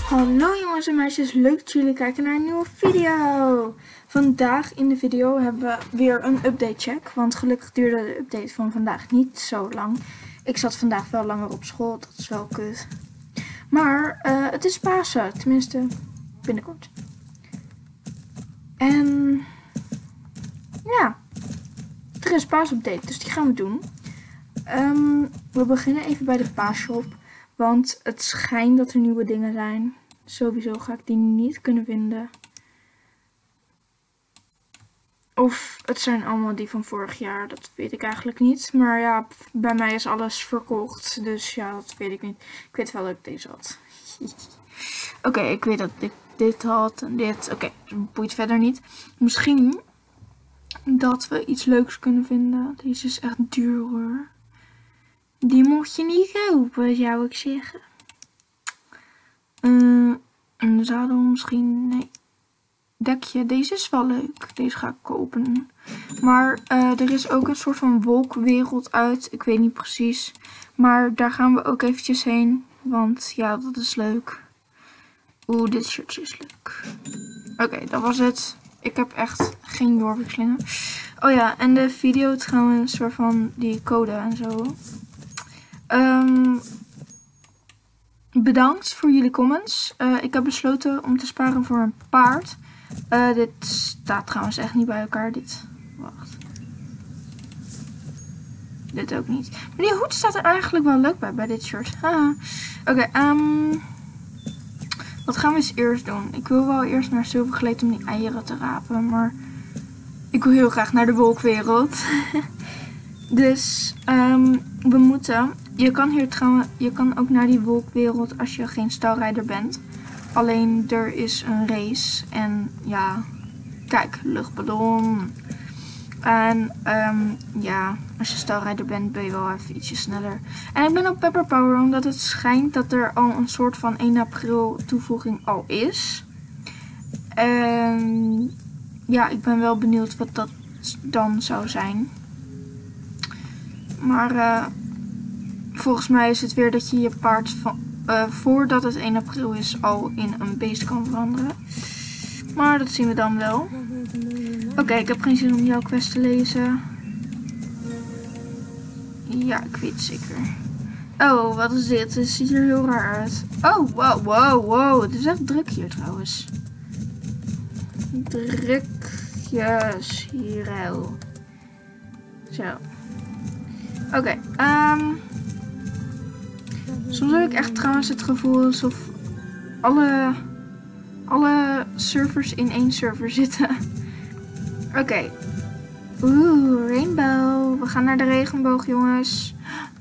Hallo jongens en meisjes, leuk dat jullie kijken naar een nieuwe video. Vandaag in de video hebben we weer een update check, want gelukkig duurde de update van vandaag niet zo lang. Ik zat vandaag wel langer op school, dat is wel kut. Maar het is Pasen, tenminste binnenkort. En ja, er is paasupdate, dus die gaan we doen. We beginnen even bij de paasshop. Want het schijnt dat er nieuwe dingen zijn. Sowieso ga ik die niet kunnen vinden. Of het zijn allemaal die van vorig jaar. Dat weet ik eigenlijk niet. Maar ja, bij mij is alles verkocht. Dus ja, dat weet ik niet. Ik weet wel dat ik deze had. Oké, ik weet dat ik dit had en dit. Oké, dat boeit verder niet. Misschien dat we iets leuks kunnen vinden. Deze is echt duur hoor. Die mocht je niet kopen, zou ik zeggen. Een zadel misschien, nee. Dekje, deze is wel leuk. Deze ga ik kopen. Maar er is ook een soort van wolkwereld uit. Ik weet niet precies. Maar daar gaan we ook eventjes heen. Want ja, dat is leuk. Oeh, dit shirtje is leuk. Oké, dat was het. Ik heb echt geen doorwikselingen. Oh ja, en de video trouwens, waarvan die code en zo. Bedankt voor jullie comments. Ik heb besloten om te sparen voor een paard. Dit staat trouwens echt niet bij elkaar. Dit. Wacht. Dit ook niet. Maar die hoed staat er eigenlijk wel leuk bij dit shirt. Oké, wat gaan we eens eerst doen? Ik wil wel eerst naar Zilvergleed om die eieren te rapen. Maar ik wil heel graag naar de wolkwereld. Dus we moeten. Je kan ook naar die wolkwereld als je geen stalrijder bent. Alleen er is een race. En ja, kijk, luchtballon. En ja, als je stalrijder bent ben je wel even ietsje sneller. En ik ben op Pepper Power omdat het schijnt dat er al een soort van 1 april toevoeging al is. En ja, ik ben wel benieuwd wat dat dan zou zijn. Maar volgens mij is het weer dat je je paard van, voordat het 1 april is al in een beest kan veranderen. Maar dat zien we dan wel. Oké, ik heb geen zin om jouw quest te lezen. Ja, ik weet het zeker. Oh, wat is dit? Het ziet er heel raar uit. Oh, wow. Het is echt druk hier trouwens. Drukjes hier heel. Zo. Oké, soms heb ik echt trouwens het gevoel alsof alle servers in één server zitten. Oké. Oeh, rainbow. We gaan naar de regenboog, jongens.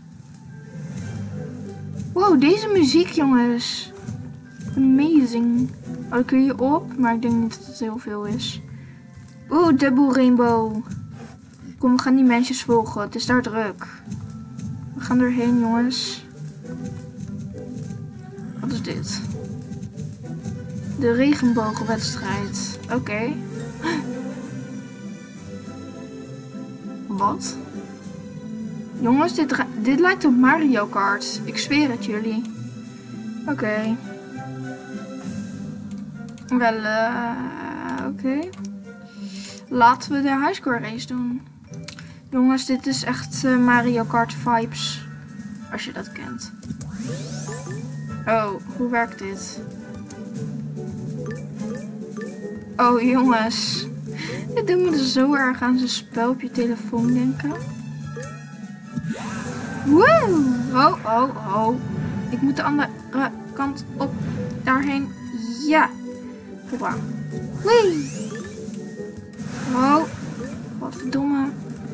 Wow, deze muziek, jongens. Amazing. Oh, ik kun je op, maar ik denk niet dat het heel veel is. Oeh, double rainbow. Kom, we gaan die meisjes volgen. Het is daar druk. We gaan erheen, jongens. Wat is dit? De regenbogenwedstrijd. Oké. Wat? Jongens, dit lijkt op Mario Kart. Ik zweer het jullie. Oké. Wel, oké. Laten we de highscore race doen. Jongens, dit is echt Mario Kart vibes. Als je dat kent. Oh, hoe werkt dit? Oh, jongens. Dit doet me dus zo erg aan zo'n spel op je telefoon denken. Woe! Oh. Ik moet de andere kant op. Daarheen. Ja. Hoppa. Wee! Oh. Godverdomme.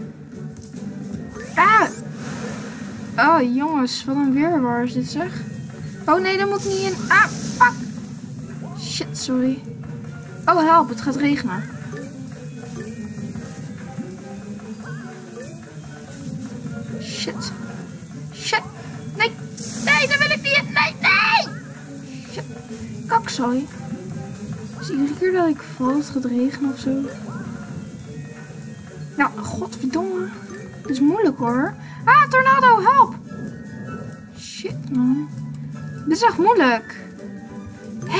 Ah! Oh, jongens. Wat een weerwar is dit, zeg. Oh, nee, daar moet ik niet in. Ah, fuck. Shit, sorry. Oh, help. Het gaat regenen. Shit. Nee, daar wil ik niet in. Nee. Shit. Kakzooi. Dus iedere keer dat ik val, het gaat regenen of zo. Nou, godverdomme. Dit is moeilijk hoor. Ah, tornado, help. Shit, man. Dit is echt moeilijk.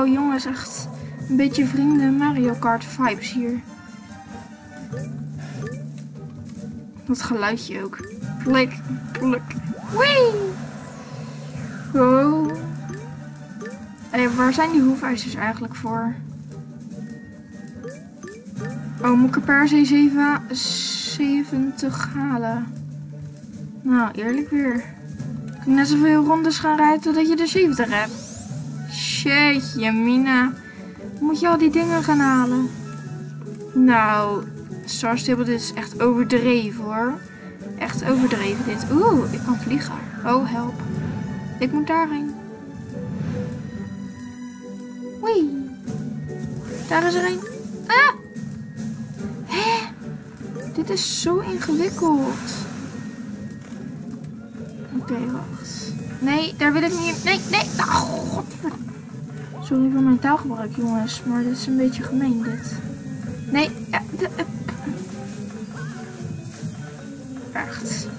Wow, jongens, echt een beetje vrienden Mario Kart vibes hier. Dat geluidje ook. Pluk, pluk. Wee! Wow. Hey, waar zijn die hoefijzers eigenlijk voor? Oh, moet ik er per se 70 halen? Nou, eerlijk weer. Kan net zoveel rondes gaan rijden dat je er 70 hebt. Shitje, Mina. Moet je al die dingen gaan halen? Nou, Star Stable, dit is echt overdreven hoor. Echt overdreven dit. Oeh, ik kan vliegen. Oh, help. Ik moet daarheen. Wee. Daar is er een. Ah! Hè? Dit is zo ingewikkeld. Oké, wacht. Nee, daar wil ik niet. Nee, nee. Oh, godverdomme. Sorry voor mijn taalgebruik, jongens. Maar dit is een beetje gemeen, dit. Nee, ja, echt.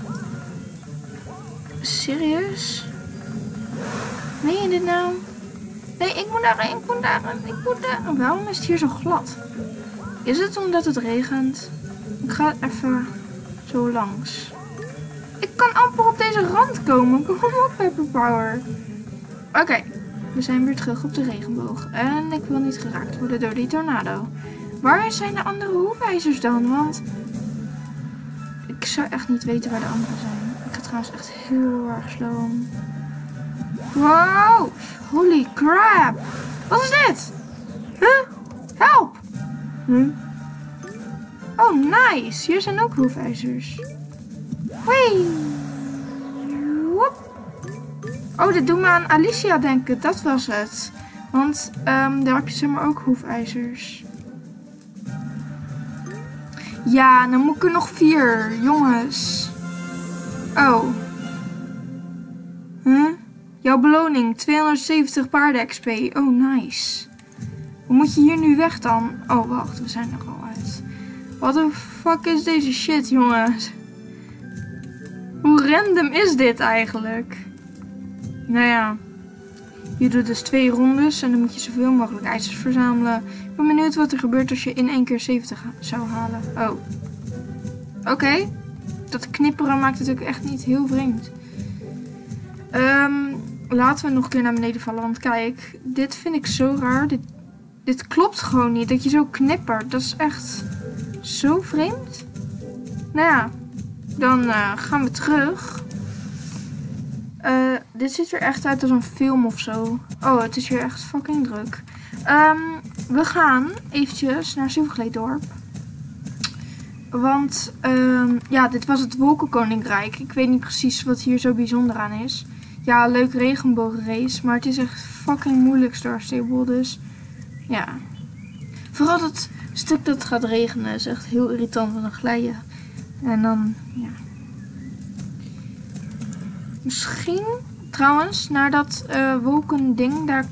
Serieus? Meen je dit nou? Nee, ik moet daarin, ik moet daarin, ik moet daarin. Waarom is het hier zo glad? Is het omdat het regent? Ik ga even zo langs. Ik kan amper op deze rand komen. Kom op, Pepperpower. Oké, we zijn weer terug op de regenboog. En ik wil niet geraakt worden door die tornado. Waar zijn de andere hoefijzers dan? Want ik zou echt niet weten waar de andere zijn. Ik ga trouwens echt heel erg slow. Wow! Holy crap! Wat is dit? Huh? Help! Huh? Oh, nice! Hier zijn ook hoefijzers. Wee! Woep! Oh, dit doet me aan Alicia denken. Dat was het. Want daar heb je zeg maar ook hoefijzers. Ja, dan moet ik er nog 4. Jongens. Oh. Huh? Jouw beloning, 270 paarden XP. Oh, nice. Hoe moet je hier nu weg dan? Oh, wacht, we zijn er al uit. What the fuck is deze shit, jongens? Hoe random is dit eigenlijk? Nou ja. Je doet dus 2 rondes en dan moet je zoveel mogelijk ijzers verzamelen. Ik ben benieuwd wat er gebeurt als je in 1 keer 70 zou halen. Oh. Oké. Dat knipperen maakt het ook echt niet heel vreemd. Laten we nog een keer naar beneden vallen. Want kijk, dit vind ik zo raar. Dit klopt gewoon niet. Dat je zo knippert. Dat is echt zo vreemd. Nou ja. Dan gaan we terug. Dit ziet er echt uit als een film of zo. Oh, het is hier echt fucking druk. We gaan eventjes naar Zilvergleeddorp. Want ja, dit was het Wolkenkoninkrijk. Ik weet niet precies wat hier zo bijzonder aan is. Ja, leuk regenbogenrace. Maar het is echt fucking moeilijk Star Stable. Dus ja. Vooral dat stuk dat gaat regenen is echt heel irritant. Want dan glij je. En dan, ja. Misschien, trouwens, naar dat wolkending, daar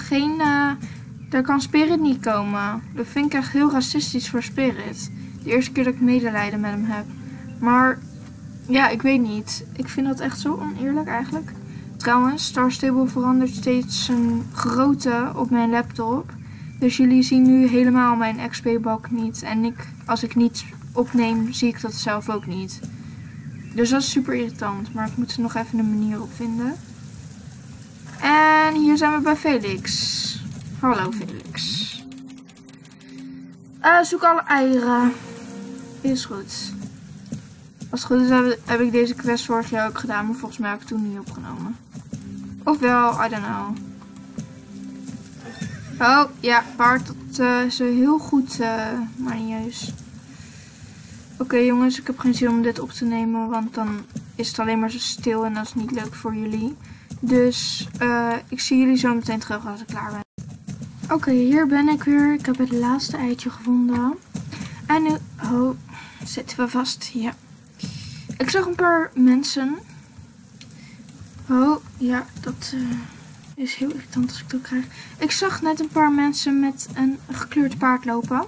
kan Spirit niet komen. Dat vind ik echt heel racistisch voor Spirit. De eerste keer dat ik medelijden met hem heb. Maar, ja, ik weet niet. Ik vind dat echt zo oneerlijk eigenlijk. Trouwens, Star Stable verandert steeds zijn grootte op mijn laptop. Dus jullie zien nu helemaal mijn XP-balk niet. En als ik niet opneem, zie ik dat zelf ook niet. Dus dat is super irritant. Maar ik moet er nog even een manier op vinden. En hier zijn we bij Felix. Hallo Felix. Zoek alle eieren. Is goed. Als het goed is heb ik deze quest vorig jaar ook gedaan. Maar volgens mij heb ik toen niet opgenomen. Ofwel, I don't know. Oh, ja, paard. Dat is heel goed, manieus. Oké, jongens, ik heb geen zin om dit op te nemen, want dan is het alleen maar zo stil en dat is niet leuk voor jullie. Dus ik zie jullie zo meteen terug als ik klaar ben. Oké, hier ben ik weer. Ik heb het laatste eitje gevonden. En nu, oh, zitten we vast. Ja. Ik zag een paar mensen. Oh, ja, dat is heel irritant als ik dat krijg. Ik zag net een paar mensen met een gekleurd paard lopen.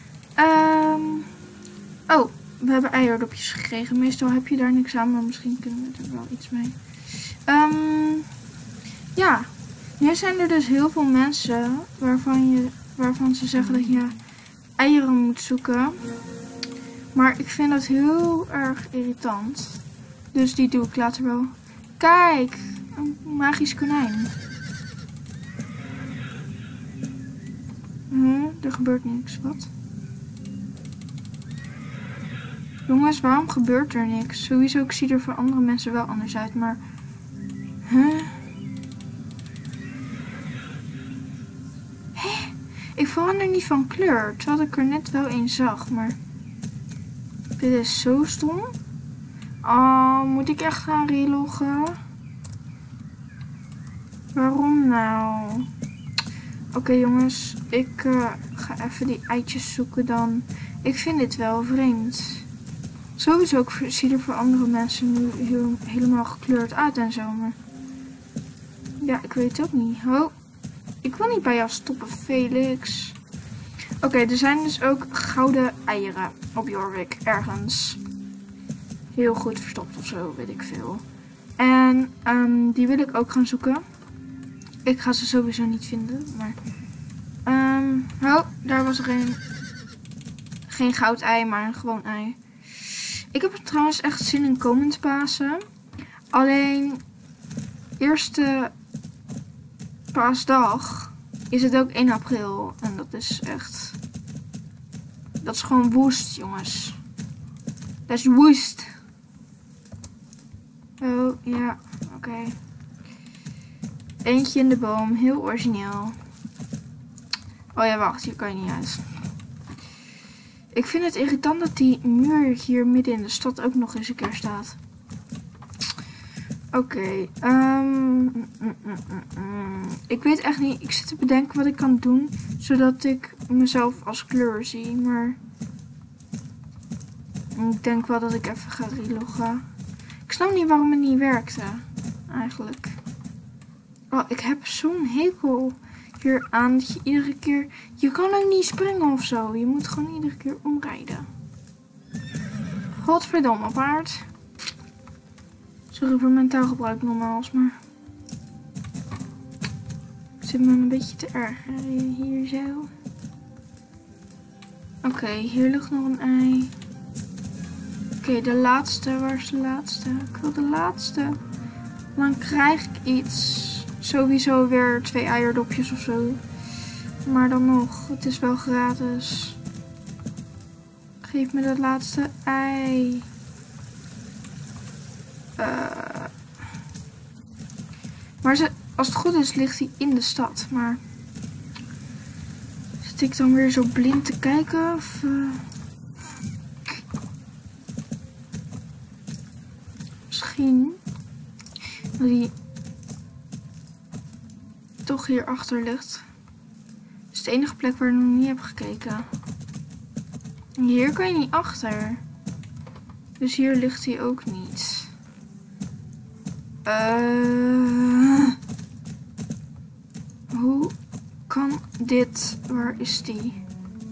Oh, we hebben eierdopjes gekregen. Meestal heb je daar niks aan, maar misschien kunnen we er wel iets mee. Ja, Nu zijn er dus heel veel mensen waarvan ze zeggen dat je eieren moet zoeken. Maar ik vind dat heel erg irritant. Dus die doe ik later wel. Kijk, een magisch konijn. Er gebeurt niks. Wat? Jongens, waarom gebeurt er niks? Sowieso, ik zie er voor andere mensen wel anders uit, maar... Ik verander niet van kleur, terwijl ik er net wel een zag, maar... Dit is zo stom. Oh, moet ik echt gaan reloggen? Waarom nou? Oké, jongens, ik ga even die eitjes zoeken dan. Ik vind dit wel vreemd. Sowieso, ik zie er voor andere mensen nu helemaal gekleurd uit en zo, maar... Ja, ik weet het ook niet. Oh, ik wil niet bij jou stoppen, Felix. Oké, er zijn dus ook gouden eieren op Jorvik, ergens. Heel goed verstopt of zo, weet ik veel. En die wil ik ook gaan zoeken. Ik ga ze sowieso niet vinden, maar... oh, daar was er geen goud ei, maar een gewoon ei. Ik heb er trouwens echt zin in komend Pasen. Alleen, eerste paasdag is het ook 1 april. En dat is echt... Dat is gewoon woest, jongens. Dat is woest. Oh, ja, oké. Eentje in de boom, heel origineel. Oh ja, wacht, hier kan je niet uit. Ik vind het irritant dat die muur hier midden in de stad ook nog eens een keer staat. Oké, ik weet echt niet, ik zit te bedenken wat ik kan doen, zodat ik mezelf als kleur zie, maar ik denk wel dat ik even ga reloggen. Ik snap niet waarom het niet werkte, eigenlijk. Oh, ik heb zo'n hekel hier aan dat je iedere keer, je kan ook niet springen of zo, je moet gewoon iedere keer omrijden. Godverdomme paard. Sorry voor mijn taalgebruik nogmaals, maar ik zit me een beetje te ergeren hier zo. Oké, hier ligt nog een ei. Oké, de laatste. Waar is de laatste? Ik wil de laatste. Dan krijg ik iets. Sowieso weer 2 eierdopjes of zo. Maar dan nog, het is wel gratis. Geef me dat laatste ei. Maar als het goed is, ligt hij in de stad. Maar zit ik dan weer zo blind te kijken? Of, misschien dat hij toch hierachter ligt. Het is de enige plek waar ik nog niet heb gekeken. Hier kan je niet achter. Dus hier ligt hij ook niet. Hoe kan dit? Waar is die?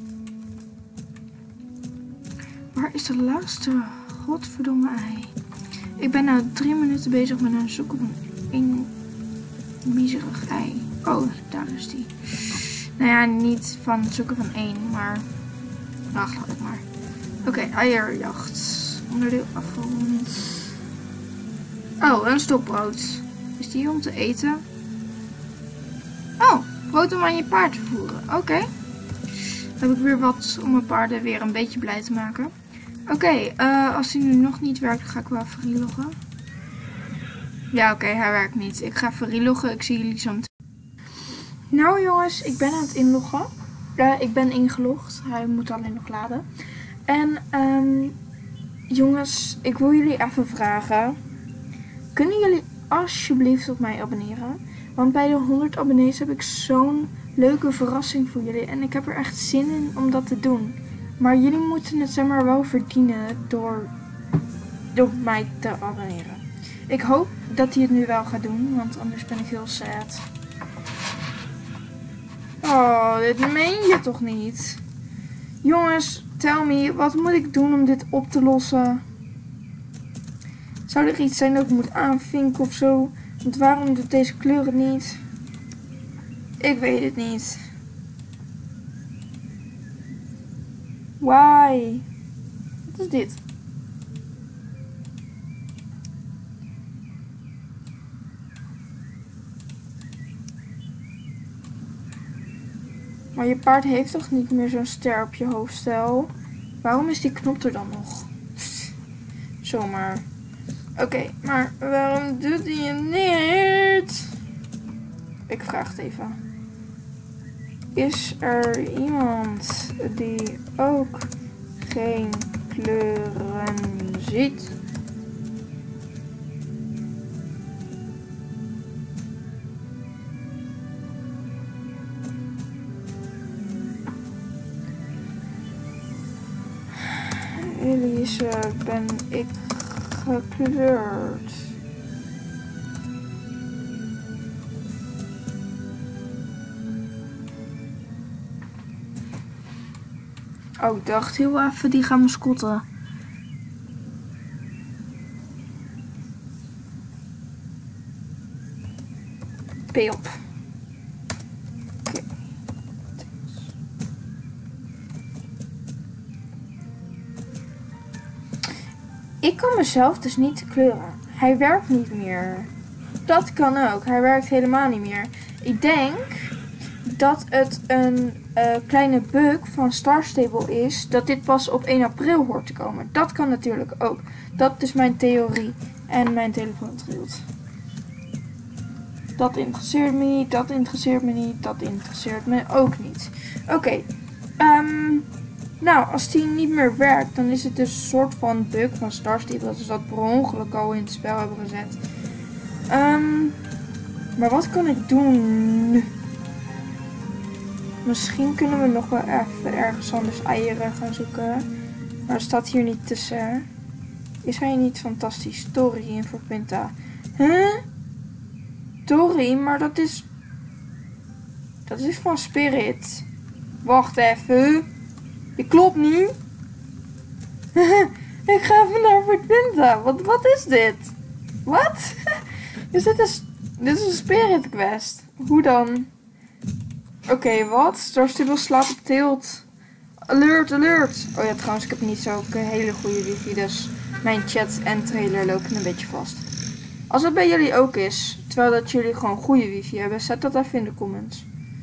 Waar is de laatste? Godverdomme ei. Ik ben nou 3 minuten bezig met een zoeken van een miserig ei. Oh, daar is die. Nou ja, niet van het zoeken van 1, maar... Ach, laat het maar. Oké, eierjacht. Onderdeel afgerond. Oh, een stokbrood. Is die om te eten? Oh, brood om aan je paard te voeren. Oké. Dan heb ik weer wat om mijn paarden weer een beetje blij te maken. Oké, als die nu nog niet werkt, ga ik wel even reloggen. Ja, oké, hij werkt niet. Ik ga even reloggen. Ik zie jullie zo meteen. Nou jongens, ik ben aan het inloggen. Ik ben ingelogd. Hij moet alleen nog laden. En jongens, ik wil jullie even vragen. Kunnen jullie alsjeblieft op mij abonneren? Want bij de 100 abonnees heb ik zo'n leuke verrassing voor jullie. En ik heb er echt zin in om dat te doen. Maar jullie moeten het zeg maar wel verdienen door op mij te abonneren. Ik hoop dat hij het nu wel gaat doen, want anders ben ik heel sad. Oh, dit meen je toch niet? Jongens, tell me, wat moet ik doen om dit op te lossen? Zou er iets zijn dat ik moet aanvinken of zo? Want waarom doet deze kleur het niet? Ik weet het niet. Why? Wat is dit? Maar je paard heeft toch niet meer zo'n ster op je hoofdstel? Waarom is die knop er dan nog? Zomaar. Oké, maar waarom doet hij het niet? Ik vraag het even. Is er iemand die ook geen kleuren ziet? Elise, ben ik gekleurd? Oh, ik dacht heel even, die gaan mascotten. P op. Oké. Ik kan mezelf dus niet kleuren. Hij werkt niet meer. Dat kan ook. Hij werkt helemaal niet meer. Ik denk dat het een kleine bug van Star Stable is. Dat dit pas op 1 april hoort te komen. Dat kan natuurlijk ook. Dat is mijn theorie. En mijn telefoon trilt. Dat interesseert me niet. Dat interesseert me niet. Dat interesseert me ook niet. Oké. Nou, als die niet meer werkt, dan is het dus een soort van bug van Star Stable. Dat ze dat per ongeluk al in het spel hebben gezet. Maar wat kan ik doen? Misschien kunnen we nog wel even ergens anders eieren gaan zoeken. Maar er staat hier niet tussen. Is hij niet fantastisch? Tori in voor Pinta. Huh? Tori, maar dat is... Dat is van Spirit. Wacht even. Die klopt niet. Ik ga even naar Fort Pinta. Wat is dit? Wat? Dit is een Spirit quest. Hoe dan? Oké, wat? Star Stable slaat op tilt. Alert, alert. Oh ja, trouwens, ik heb niet zo een hele goede wifi. Dus mijn chat en trailer lopen een beetje vast. Als het bij jullie ook is, terwijl dat jullie gewoon goede wifi hebben, zet dat even in de comments.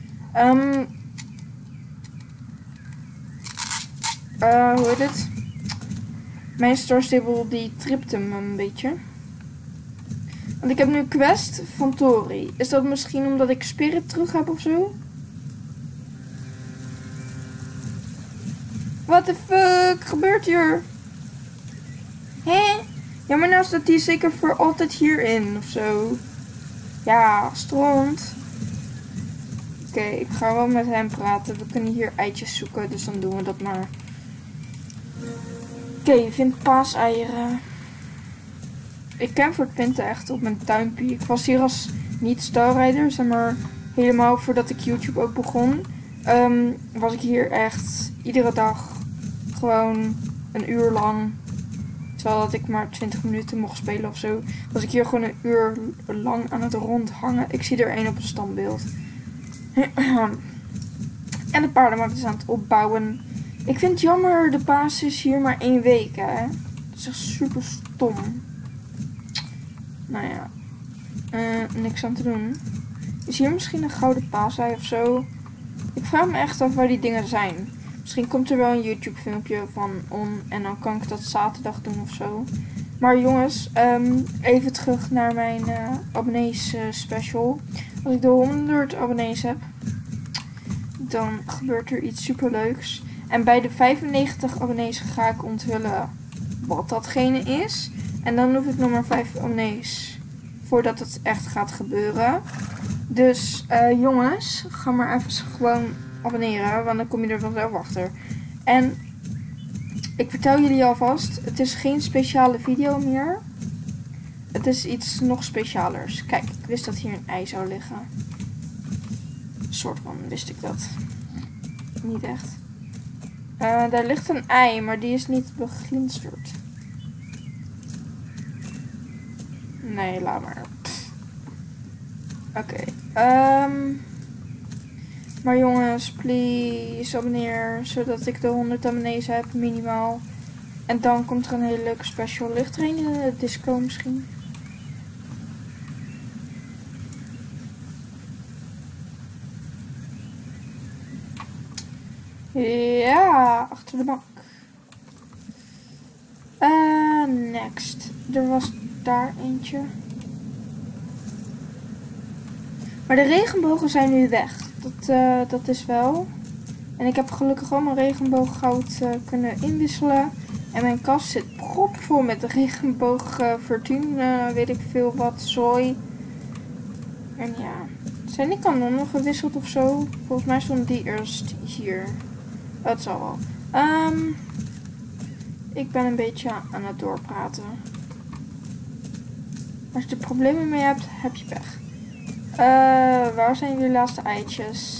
Hoe heet het? Mijn Star Stable die tript hem een beetje. Want ik heb nu een quest van Tori. Is dat misschien omdat ik Spirit terug heb of zo? What the fuck gebeurt hier? Hé? Ja, maar nou staat die zeker voor altijd hierin of zo. Ja, stront. Oké, ik ga wel met hem praten. We kunnen hier eitjes zoeken, dus dan doen we dat maar. Oké, je vindt paaseieren. Ik ken Fort Pinta echt op mijn duimpje. Ik was hier als niet Starrider, zeg maar helemaal voordat ik YouTube ook begon. Was ik hier echt iedere dag gewoon een uur lang. Terwijl dat ik maar 20 minuten mocht spelen of zo. Was ik hier gewoon een uur lang aan het rondhangen. Ik zie er één op een standbeeld. En de paardenmarkt is aan het opbouwen. Ik vind het jammer, de paas is hier maar 1 week, hè. Dat is echt super stom. Nou ja. Niks aan te doen. Is hier misschien een gouden paasei of zo? Ik vraag me echt af waar die dingen zijn. Misschien komt er wel een YouTube filmpje van on. En dan kan ik dat zaterdag doen of zo. Maar jongens, even terug naar mijn abonnees special. Als ik de 100 abonnees heb, dan gebeurt er iets super leuks. En bij de 95 abonnees ga ik onthullen wat datgene is. En dan hoef ik nog maar 5 abonnees voordat het echt gaat gebeuren. Dus jongens, ga maar even gewoon abonneren, want dan kom je er vanzelf achter. En ik vertel jullie alvast, het is geen speciale video meer. Het is iets nog specialers. Kijk, ik wist dat hier een ei zou liggen. Een soort van wist ik dat. Niet echt. Daar ligt een ei, maar die is niet beglinsterd. Nee, laat maar. Oké. Maar jongens, please abonneer. Zodat ik de 100 abonnees heb, minimaal. En dan komt er een hele leuke special. Ligt er een in de disco misschien? Ja, achter de bank. Next. Er was daar eentje. Maar de regenbogen zijn nu weg. Dat is wel. En ik heb gelukkig al mijn regenbooggoud kunnen inwisselen. En mijn kast zit propvol met de regenboog fortune, weet ik veel wat, zooi. En ja, zijn die kanonnen gewisseld of zo? Volgens mij stond die eerst hier. Dat zal wel. Ik ben een beetje aan het doorpraten. Als je er problemen mee hebt, heb je pech. Waar zijn jullie laatste eitjes?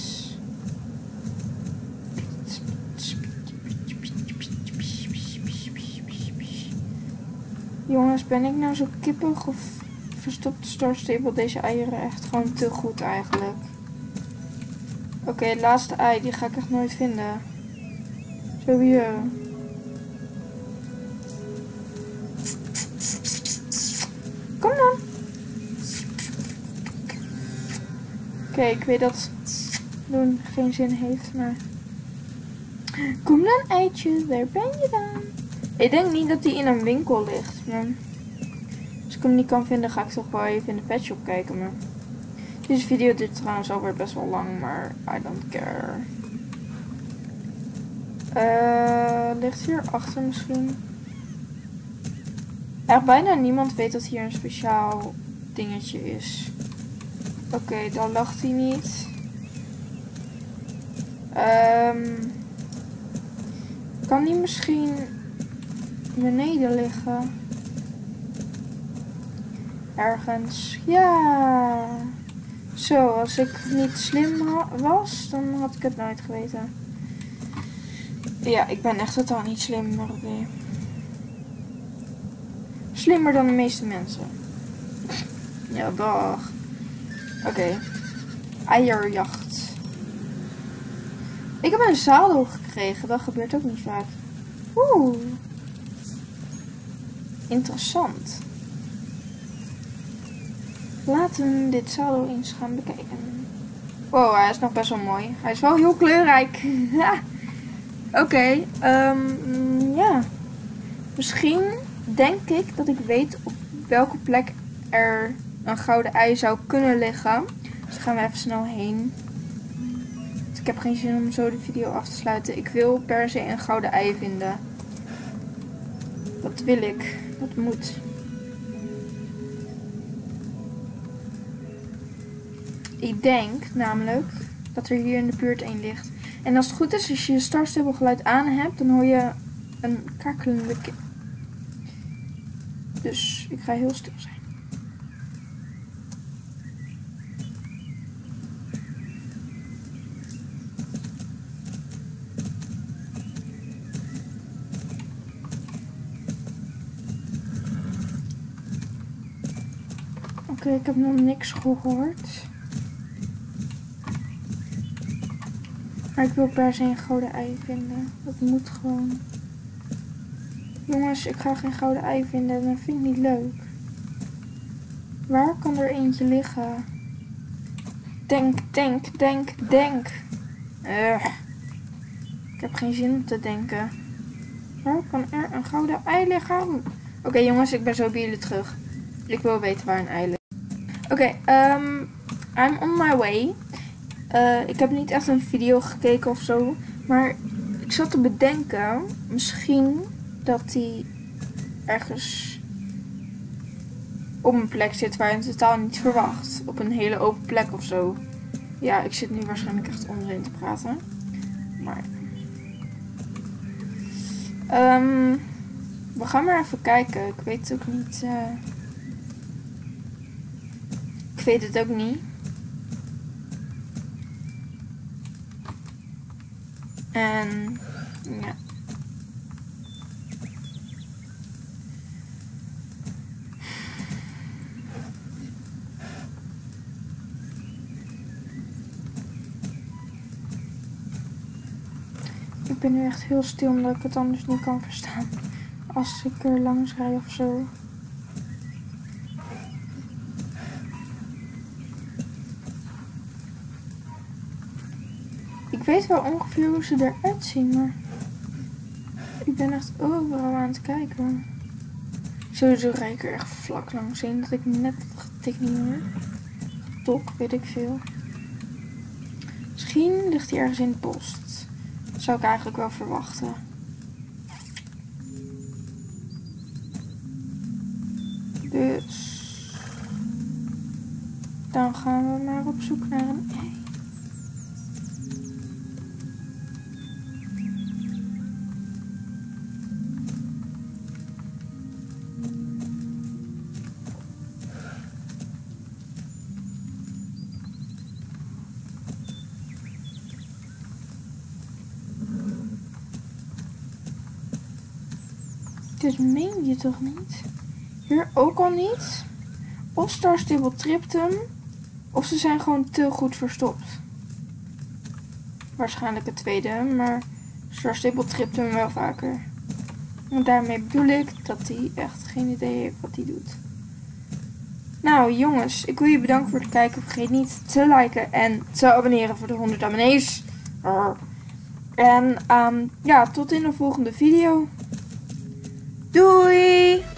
Jongens, ben ik nou zo kippig of verstopt de Star Stable deze eieren echt gewoon te goed eigenlijk? Oké, het laatste ei, die ga ik echt nooit vinden. Zo hier. Kom dan. Oké, ik weet dat doen geen zin heeft, maar... Kom dan, eitje, daar ben je dan. Ik denk niet dat die in een winkel ligt, maar... Als ik hem niet kan vinden, ga ik toch wel even in de petshop kijken, maar... Deze video duurt trouwens alweer best wel lang, maar I don't care. Ligt hier achter misschien? Echt bijna niemand weet dat hier een speciaal dingetje is. Oké, dan lag hij niet. Kan die misschien beneden liggen? Ergens. Ja. Zo, als ik niet slim was, dan had ik het nooit geweten. Ja, ik ben echt totaal niet slim, maar oké. Slimmer dan de meeste mensen. Ja, dag. Oké. Eierjacht. Ik heb een zadel gekregen, dat gebeurt ook niet vaak. Oeh. Interessant. Laten we dit zadel eens gaan bekijken. Wow, hij is nog best wel mooi. Hij is wel heel kleurrijk. Oké, ja. Misschien denk ik dat ik weet op welke plek er een gouden ei zou kunnen liggen. Dus daar gaan we even snel heen. Dus ik heb geen zin om zo de video af te sluiten. Ik wil per se een gouden ei vinden. Dat wil ik. Dat moet. Ik denk namelijk dat er hier in de buurt één ligt. En als het goed is, als je je Star Stable geluid aan hebt, dan hoor je een kakelende kip. Dus ik ga heel stil zijn. Oké, ik heb nog niks gehoord. Maar ik wil per se een gouden ei vinden. Dat moet gewoon. Jongens, ik ga geen gouden ei vinden. Dat vind ik niet leuk. Waar kan er eentje liggen? Denk. Ik heb geen zin om te denken. Waar kan er een gouden ei liggen? Oké, jongens, ik ben zo bij jullie terug. Ik wil weten waar een ei ligt. Oké, I'm on my way. Ik heb niet echt een video gekeken of zo. Maar ik zat te bedenken. Misschien dat die ergens op een plek zit waar je het totaal niet verwacht. Op een hele open plek of zo. Ja, ik zit nu waarschijnlijk echt onzin te praten. Maar... we gaan maar even kijken. Ik weet het ook niet. Ik weet het ook niet. En ja. ben nu echt heel stil omdat ik het anders niet kan verstaan. Als ik er langs rijd of zo. Ik weet wel ongeveer hoe ze eruit zien, maar ik ben echt overal aan het kijken. Sowieso rijd ik er echt vlak langs heen dat ik net getikt niet meer. Tok, weet ik veel. Misschien ligt hij ergens in de post. Dat zou ik eigenlijk wel verwachten. Dus dan gaan we maar op zoek naar een ei. Dit meen je toch niet? Hier ook al niet? Of Star Stable tript hem, of ze zijn gewoon te goed verstopt. Waarschijnlijk het tweede, maar Star Stable tript hem wel vaker. En daarmee bedoel ik dat hij echt geen idee heeft wat hij doet. Nou jongens, ik wil je bedanken voor het kijken. Vergeet niet te liken en te abonneren voor de 100 abonnees. En ja, tot in de volgende video. Doei!